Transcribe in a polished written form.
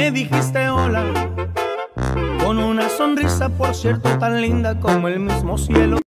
me dijiste hola, con una sonrisa, por cierto, tan linda como el mismo cielo.